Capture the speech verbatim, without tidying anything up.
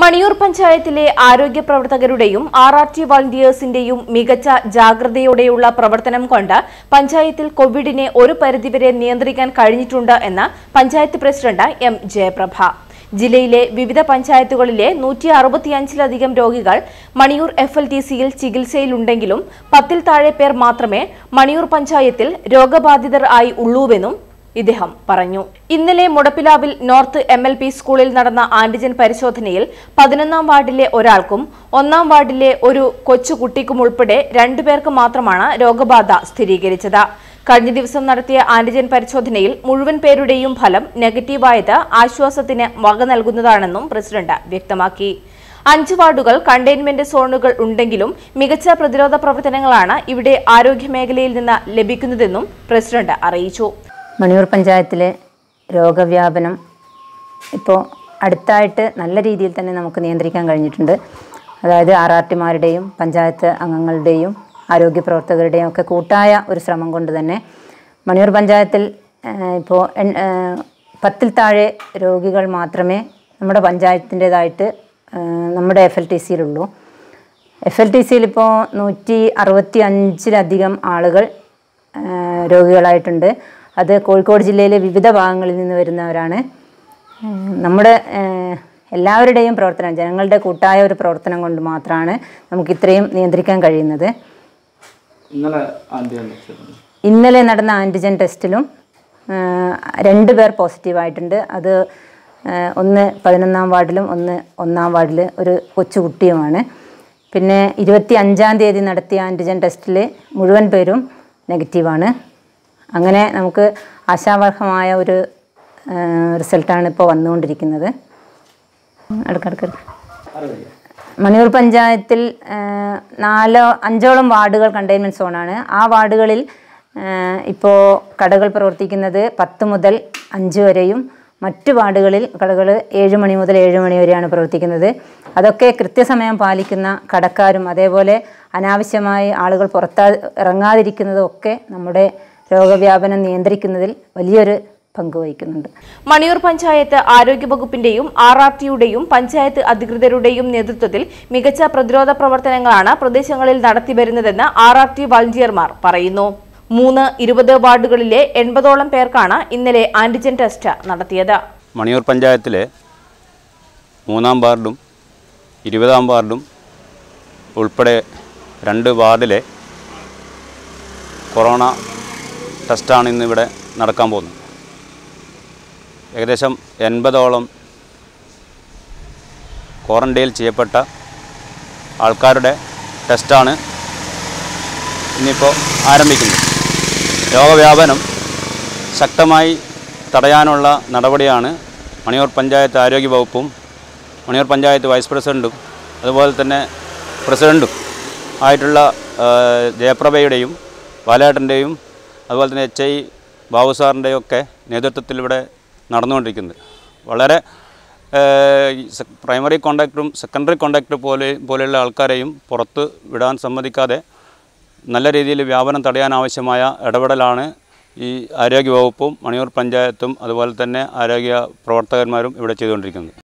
മണിയൂർ പഞ്ചായത്തിലെ ആരോഗ്യ പ്രവർത്തകരുടെയും ആർ ആർ ടി വളണ്ടിയേഴ്സിന്റെയും മികച്ച ജാഗ്രതയോടെയുള്ള പ്രവർത്തനം കൊണ്ട് പഞ്ചായത്തിൽ കോവിഡിനെ ഒരു പരിധിവരെ നിയന്ത്രിക്കാൻ കഴിഞ്ഞിട്ടുണ്ട് എന്ന് പഞ്ചായത്ത് പ്രസിഡന്റ് എം ജയപ്രഭ. ജില്ലയിലെ വിവിധ പഞ്ചായത്തുകളിലെ നൂറ്റി അറുപത്തിയഞ്ചിലധികം രോഗികൾ മണിയൂർ എഫ് എൽ ടി സിയിൽ ചികിത്സയിലുണ്ടെങ്കിലും പത്തിൽ താഴെ പേർ മാത്രമേ മണിയൂർ പഞ്ചായത്തിൽ രോഗബാധിതർ ആയി ഉള്ളൂവെന്നും ഇദ്ദേഹം പറഞ്ഞു. ഇന്നലെ മുടപ്പിലാവിൽ നോർത്ത് എം എൽ പി സ്കൂളിൽ നടന്ന ആന്റിജൻ പരിശോധനയിൽ പതിനൊന്നാം വാർഡിലെ ഒരാൾക്കും ഒന്നാം വാർഡിലെ ഒരു കൊച്ചുകുട്ടിക്കും ഉൾപ്പെടെ രണ്ടുപേർക്ക് മാത്രമാണ് രോഗബാധ സ്ഥിരീകരിച്ചത്. കഴിഞ്ഞ ദിവസം നടത്തിയ ആന്റിജൻ പരിശോധനയിൽ മുഴുവൻ പേരുടെയും ഫലം നെഗറ്റീവായത് ആശ്വാസത്തിന് വക നൽകുന്നതാണെന്നും പ്രസിഡന്റ് വ്യക്തമാക്കി. അഞ്ച് വാർഡുകൾ കണ്ടെയ്ൻമെന്റ് സോണുകൾ ഉണ്ടെങ്കിലും മികച്ച പ്രതിരോധ പ്രവർത്തനങ്ങളാണ് ഇവിടെ ആരോഗ്യമേഖലയിൽ നിന്ന് ലഭിക്കുന്നതെന്നും പ്രസിഡന്റ് അറിയിച്ചു. മണിയൂർ പഞ്ചായത്തിലെ രോഗവ്യാപനം ഇപ്പോൾ അടുത്തായിട്ട് നല്ല രീതിയിൽ തന്നെ നമുക്ക് നിയന്ത്രിക്കാൻ കഴിഞ്ഞിട്ടുണ്ട്. അതായത് ആർ ആർ ടിമാരുടെയും പഞ്ചായത്ത് അംഗങ്ങളുടെയും ആരോഗ്യ പ്രവർത്തകരുടെയും ഒക്കെ കൂട്ടായ ഒരു ശ്രമം കൊണ്ട് തന്നെ മണിയൂർ പഞ്ചായത്തിൽ ഇപ്പോൾ പത്തിൽ താഴെ രോഗികൾ മാത്രമേ നമ്മുടെ പഞ്ചായത്തിൻ്റേതായിട്ട് നമ്മുടെ എഫ് എൽ ടി സിയിലുള്ളൂ. എഫ് എൽ ടി സിയിൽ ഇപ്പോൾ നൂറ്റി അറുപത്തി അഞ്ചിലധികം ആളുകൾ രോഗികളായിട്ടുണ്ട്. അത് കോഴിക്കോട് ജില്ലയിലെ വിവിധ ഭാഗങ്ങളിൽ നിന്ന് വരുന്നവരാണ്. നമ്മുടെ എല്ലാവരുടെയും പ്രവർത്തനം, ജനങ്ങളുടെ കൂട്ടായ ഒരു പ്രവർത്തനം കൊണ്ട് മാത്രമാണ് നമുക്ക് ഇത്രയും നിയന്ത്രിക്കാൻ കഴിയുന്നത്. ഇന്നലെ നടന്ന ആൻറ്റിജൻ ടെസ്റ്റിലും രണ്ട് പേർ പോസിറ്റീവായിട്ടുണ്ട്. അത് ഒന്ന് പതിനൊന്നാം വാർഡിലും ഒന്ന് ഒന്നാം വാർഡിൽ ഒരു കൊച്ചുകുട്ടിയുമാണ്. പിന്നെ ഇരുപത്തി അഞ്ചാം തീയതി നടത്തിയ ആൻറ്റിജൻ ടെസ്റ്റിൽ മുഴുവൻ പേരും നെഗറ്റീവാണ്. അങ്ങനെ നമുക്ക് ആശാവഹമായ ഒരു റിസൾട്ടാണ് ഇപ്പോൾ വന്നുകൊണ്ടിരിക്കുന്നത്. അടുക്കടുക്ക മണിയൂർ പഞ്ചായത്തിൽ നാലോ അഞ്ചോളം വാർഡുകൾ കണ്ടെയ്ൻമെൻറ്റ് സോണാണ്. ആ വാർഡുകളിൽ ഇപ്പോൾ കടകൾ പ്രവർത്തിക്കുന്നത് പത്ത് മുതൽ അഞ്ച് വരെയും മറ്റു വാർഡുകളിൽ കടകൾ ഏഴ് മണി മുതൽ ഏഴ് മണി വരെയാണ് പ്രവർത്തിക്കുന്നത്. അതൊക്കെ കൃത്യസമയം പാലിക്കുന്ന കടക്കാരും അതേപോലെ അനാവശ്യമായി ആളുകൾ പുറത്താ ഇറങ്ങാതിരിക്കുന്നതും ഒക്കെ നമ്മുടെ രോഗവ്യാപനം നിയന്ത്രിക്കുന്നതിൽ വലിയൊരു പങ്ക് വഹിക്കുന്നുണ്ട്. മണിയൂർ പഞ്ചായത്ത് ആരോഗ്യവകുപ്പിന്റെയും ആർ ആർ ടിയുടെയും പഞ്ചായത്ത് അധികൃതരുടെയും നേതൃത്വത്തിൽ മികച്ച പ്രതിരോധ പ്രവർത്തനങ്ങളാണ് പ്രദേശങ്ങളിൽ നടത്തിവരുന്നതെന്ന് ആർ ആർ ടി വളണ്ടിയർമാർ പറയുന്നു. മൂന്ന് ഇരുപത് വാർഡുകളിലെ എൺപതോളം പേർക്കാണ് ഇന്നലെ ആന്റിജൻ ടെസ്റ്റ് നടത്തിയത്. മണിയൂർ പഞ്ചായത്തിലെ മൂന്നാം വാർഡും ഇരുപതാം വാർഡും ഉൾപ്പെടെ രണ്ട് വാർഡിലെ കൊറോണ ടെസ്റ്റാണ് ഇന്നിവിടെ നടക്കാൻ പോകുന്നത്. ഏകദേശം എൺപതോളം ക്വാറന്റൈൻ ചെയ്യപ്പെട്ട ആൾക്കാരുടെ ടെസ്റ്റാണ് ഇന്നിപ്പോൾ ആരംഭിക്കുന്നത്. രോഗവ്യാപനം ശക്തമായി തടയാനുള്ള നടപടിയാണ് മണിയൂർ പഞ്ചായത്ത് ആരോഗ്യ വകുപ്പും മണിയൂർ പഞ്ചായത്ത് വൈസ് പ്രസിഡൻറ്റും അതുപോലെ തന്നെ പ്രസിഡൻറ്റും ആയിട്ടുള്ള ജയപ്രഭയുടെയും ബാലേട്ടൻ്റെയും അതുപോലെ തന്നെ എച്ച് ഐ ബാബു സാറിൻ്റെയും ഒക്കെ നേതൃത്വത്തിൽ ഇവിടെ നടന്നുകൊണ്ടിരിക്കുന്നത്. വളരെ പ്രൈമറി കോണ്ടാക്ടറും സെക്കൻഡറി കോണ്ടാക്ടർ പോലെ പോലെയുള്ള ആൾക്കാരെയും പുറത്ത് വിടാൻ സമ്മതിക്കാതെ നല്ല രീതിയിൽ വ്യാപനം തടയാനാവശ്യമായ ഇടപെടലാണ് ഈ ആരോഗ്യ വകുപ്പും മണിയൂർ പഞ്ചായത്തും അതുപോലെ തന്നെ ആരോഗ്യ പ്രവർത്തകന്മാരും ഇവിടെ ചെയ്തുകൊണ്ടിരിക്കുന്നത്.